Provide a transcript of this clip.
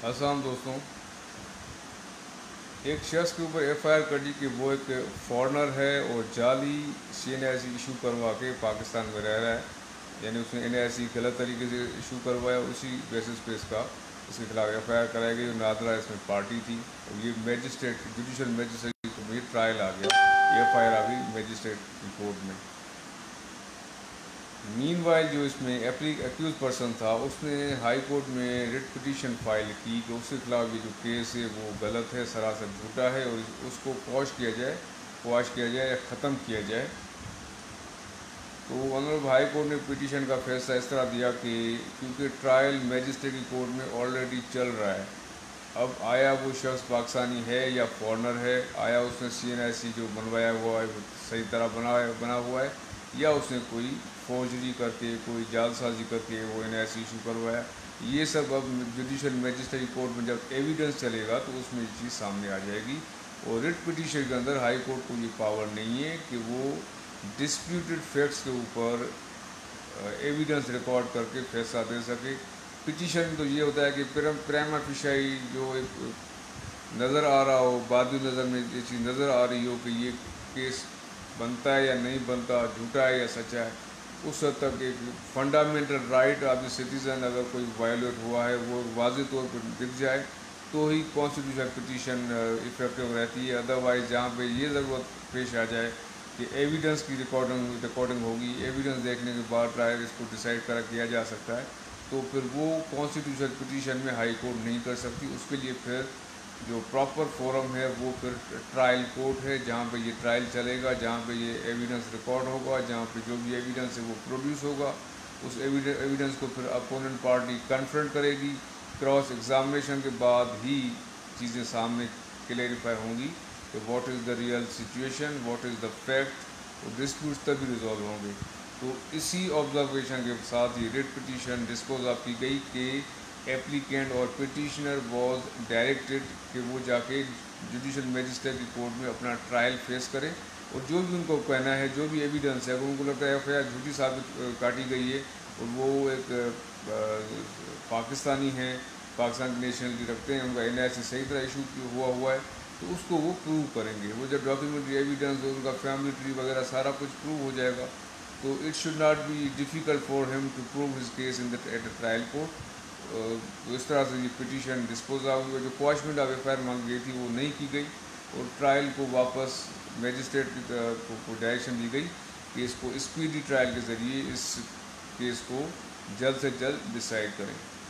السلام دوستوں، ایک شخص کے اوپر ایف آئی آر کٹی کہ وہ ایک فارنر ہے اور جعلی سی این آئی سی ایشو کروا کے پاکستان میں رہ رہا ہے. یعنی اس نے این آئی سی غلط طریقے سے ایشو کروایا، اسی بیسس پہ اس کے خلاف ایف آئی آر کرائی گئی. نادرا اس میں پارٹی تھی اور یہ میجسٹریٹ جوڈیشل میجسٹریٹ کو بھی ٹرائل آ گیا، ایف آئی آر آ گئی میجسٹریٹ کی کورٹ میں. مین وائل جو اس میں ایکیوز پرسن تھا اس نے ہائی کورٹ میں ریٹ پٹیشن فائل کی کہ اس کے خلاف یہ جو کیس ہے وہ غلط ہے، سراسر جھوٹا ہے اور اس کو کوش کیا جائے یا ختم کیا جائے. تو آنریبل ہائی کورٹ نے پٹیشن کا فیصلہ اس طرح دیا کہ کیونکہ ٹرائل میجسٹریٹ کی کورٹ میں آلریڈی چل رہا ہے، اب آیا وہ شخص پاکستانی ہے یا فارنر ہے، آیا اس نے سی این آئی سی جو بنوایا ہوا ہے صحیح طرح بنا ہوا ہے یا اس نے کوئی فوجری کر کے کوئی جعل سازی کر کے وہ این آئی سی ایشو کروایا. یہ سب اب جوڈیشل میجسٹریٹ کورٹ میں جب ایویڈنس چلے گا تو اس میں یہ چیز سامنے آ جائے گی. اور ریٹ پٹیشن کے اندر ہائی کورٹ کو یہ پاور نہیں ہے کہ وہ ڈسپیوٹڈ فیکٹس کے اوپر ایویڈنس ریکارڈ کر کے فیصلہ دے سکے. پٹیشن تو یہ ہوتا ہے کہ پریما فیشائی جو ایک نظر آ رہا ہو، بعد نظر میں یہ چیز نظر آ رہی ہو کہ یہ کیس بنتا ہے یا نہیں بنتا، جھوٹا ہے یا سچا ہے. اس حد تک ایک fundamental right of the citizen اگر کوئی وائلیٹ ہوا ہے وہ واضح طور پر دکھ جائے تو ہی کانسٹیٹیوشنل پٹیشن افیکٹو رہتی ہے. ادروائز جہاں پہ یہ ضرورت پیش آ جائے کہ ایویڈنس کی ریکارڈنگ ہوگی، ایویڈنس دیکھنے کے بعد ٹرائل اس کو ڈیسائیڈ کیا جا سکتا ہے، تو پھر وہ کانسٹیٹیوشنل پٹیشن میں ہائی کورٹ نہیں کر سکتی. اس کے لیے پھر جو پراپر فورم ہے وہ پھر ٹرائل کورٹ ہے، جہاں پہ یہ ٹرائل چلے گا، جہاں پہ یہ ایویڈنس ریکارڈ ہوگا، جہاں پہ جو بھی ایویڈنس ہے وہ پروڈیوس ہوگا. اس ایویڈنس کو پھر اپوننٹ پارٹی کنفرنٹ کرے گی. کراس ایگزامینیشن کے بعد ہی چیزیں سامنے کلیریفائی ہوں گی کہ what is the real situation, what is the fact, اور ڈسپیوٹس تبھی ریزالو ہوں گے. تو اسی آبزرویشن کے ساتھ یہ ریٹ پٹیشن ڈسپوز آف کی گئی کہ ایپلیکینٹ اور پٹیشنر واز ڈائریکٹڈ کہ وہ جا کے جوڈیشل میجسٹریٹ کی کورٹ میں اپنا ٹرائل فیس کرے اور جو بھی ان کو کہنا ہے، جو بھی ایویڈنس ہے، اگر ان کو لگتا ہے ایف آئی آر جھوٹی ثابت کاٹی گئی ہے اور وہ ایک پاکستانی ہیں، پاکستان کی نیشنلٹی رکھتے ہیں، ان کا این آئی سی صحیح طرح ایشو ہوا ہے، تو اس کو وہ پروو کریں گے. وہ جب ڈاکیومنٹری ایویڈنس اور ان کا فیملی ٹری وغیرہ سارا کچھ پروو ہو جائے گا تو it should not be difficult for him to prove his case at a trial court. تو اس طرح سے یہ پٹیشن ڈسپوز آف ہوئی. جو quashment of F I R مانگی گئی تھی وہ نہیں کی گئی اور ٹرائل کو واپس میجسٹریٹ کو ڈائریکشن دی گئی کہ اس کو اسپیڈی ٹرائل کے ذریعے اس کیس کو جلد سے جلد ڈیسائیڈ کریں.